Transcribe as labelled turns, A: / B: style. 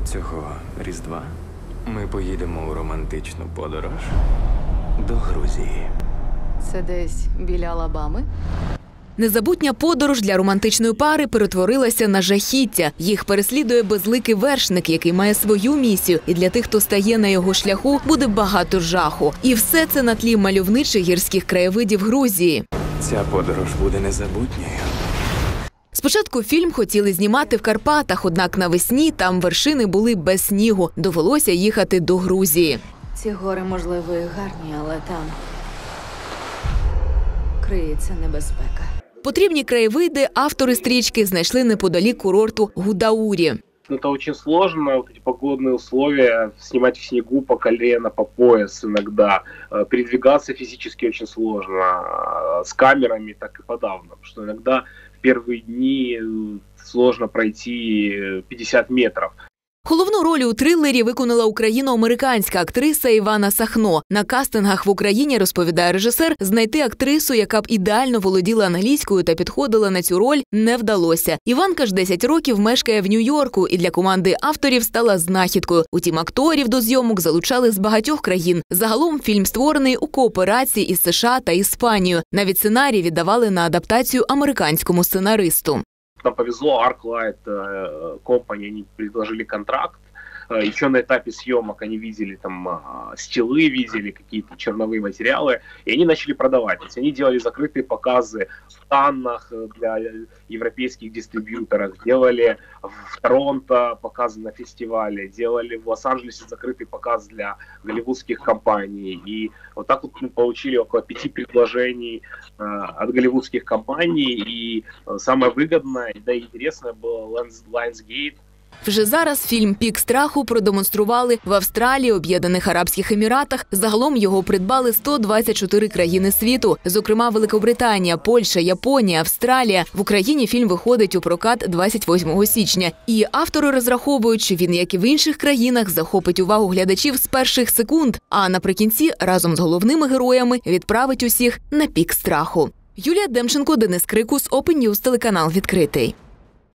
A: Цього Різдва ми поїдемо у романтичну подорож до Грузії.
B: Це десь біля Алабами?
C: Незабутня подорож для романтичної пари перетворилася на жахіття. Їх переслідує безликий вершник, який має свою місію. І для тих, хто стає на його шляху, буде багато жаху. І все це на тлі мальовничих гірських краєвидів Грузії.
A: Ця подорож буде незабутньою.
C: Спочатку фільм хотіли знімати в Карпатах, однак навесні там вершини були без снігу. Довелося їхати до Грузії.
B: Ці гори, можливо, і гарні, але там криється небезпека.
C: Потрібні краєвиди автори стрічки знайшли неподалік курорту Гудаурі.
D: Это очень сложно, вот эти погодные условия, снимать в снегу по колено, по пояс иногда. Передвигаться физически очень сложно, с камерами так и подавно, потому что иногда в первые дни сложно пройти 50 метров.
C: Головну роль у трилері виконала україно-американська актриса Івана Сахно. На кастингах в Україні, розповідає режисер, знайти актрису, яка б ідеально володіла англійською та підходила на цю роль, не вдалося. Іванка ж 10 років мешкає в Нью-Йорку і для команди авторів стала знахідкою. Утім, акторів до зйомок залучали з багатьох країн. Загалом фільм створений у кооперації із США та Іспанією. Навіть сценарій віддавали на адаптацію американському сценаристу.
D: Нам повезло, ArcLight Company, они предложили контракт. Еще на этапе съемок они видели там стилы, видели какие-то черновые материалы, и они начали продавать. То есть они делали закрытые показы в Каннах для европейских дистрибьюторов, делали в Торонто показы на фестивале, делали в Лос-Анджелесе закрытый показ для голливудских компаний. И вот так вот мы получили около 5 предложений от голливудских компаний, и самое выгодное, да и интересное было Lionsgate.
C: Вже зараз фільм «Пік страху» продемонстрували в Австралії, Об'єднаних Арабських Еміратах. Загалом його придбали 124 країни світу, зокрема Великобританія, Польща, Японія, Австралія. В Україні фільм виходить у прокат 28 січня. І автори розраховують, що він, як і в інших країнах, захопить увагу глядачів з перших секунд, а наприкінці разом з головними героями відправить усіх на пік страху. Юлія Демченко, Денис Крикус, Open News, телеканал «Відкритий».